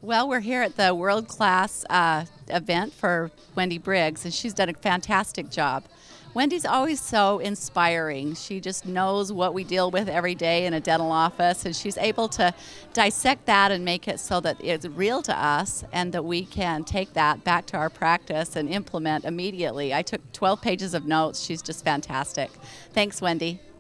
Well, we're here at the world-class event for Wendy Briggs, and she's done a fantastic job. Wendy's always so inspiring. She just knows what we deal with every day in a dental office, and she's able to dissect that and make it so that it's real to us and that we can take that back to our practice and implement immediately. I took 12 pages of notes. She's just fantastic. Thanks, Wendy.